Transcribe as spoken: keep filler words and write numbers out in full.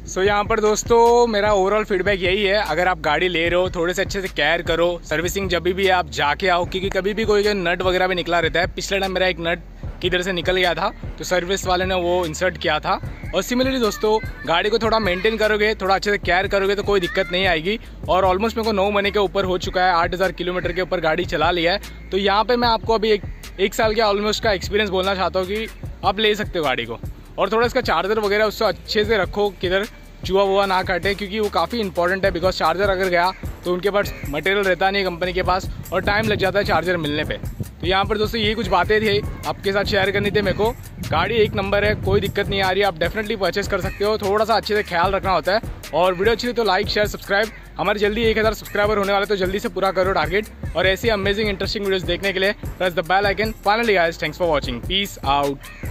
सो so, यहाँ पर दोस्तों मेरा ओवरऑल फीडबैक यही है, अगर आप गाड़ी ले रहे हो थोड़े से अच्छे से केयर करो, सर्विसिंग जब भी आप जाके आओ, क्योंकि कभी भी कोई नट वगैरह भी निकला रहता है। पिछले टाइम मेरा एक नट किधर से निकल गया था तो सर्विस वाले ने वो इंसर्ट किया था। और सिमिलरली दोस्तों गाड़ी को थोड़ा मेंटेन करोगे, थोड़ा अच्छे से केयर करोगे तो कोई दिक्कत नहीं आएगी। और ऑलमोस्ट मेरे को नौ महीने के ऊपर हो चुका है, आठ हज़ार किलोमीटर के ऊपर गाड़ी चला लिया है। तो यहाँ पे मैं आपको अभी एक एक साल के ऑलमोस्ट का एक्सपीरियंस बोलना चाहता हूँ कि आप ले सकते हो गाड़ी को। और थोड़ा इसका चार्जर वगैरह उससे अच्छे से रखो, किधर चूहा वुआ ना काटे, क्योंकि वो काफ़ी इंपॉर्टेंट है। बिकॉज चार्जर अगर गया तो उनके पास मटेरियल रहता नहीं है कंपनी के पास, और टाइम लग जाता है चार्जर मिलने पे। तो यहाँ पर दोस्तों ये कुछ बातें थी आपके साथ शेयर करनी थी मेरे को। गाड़ी एक नंबर है, कोई दिक्कत नहीं आ रही है, आप डेफिनेटली परचेस कर सकते हो। थोड़ा सा अच्छे से ख्याल रखना होता है। और वीडियो अच्छी थी तो लाइक शेयर सब्सक्राइब। हमारे जल्दी एक हज़ार सब्सक्राइबर होने वाले, तो जल्दी से पूरा करो टारगेट। और ऐसी अमेजिंग इंटरेस्टिंग वीडियोस देखने के लिए press the bell icon. Finally guys, thanks for watching, peace out.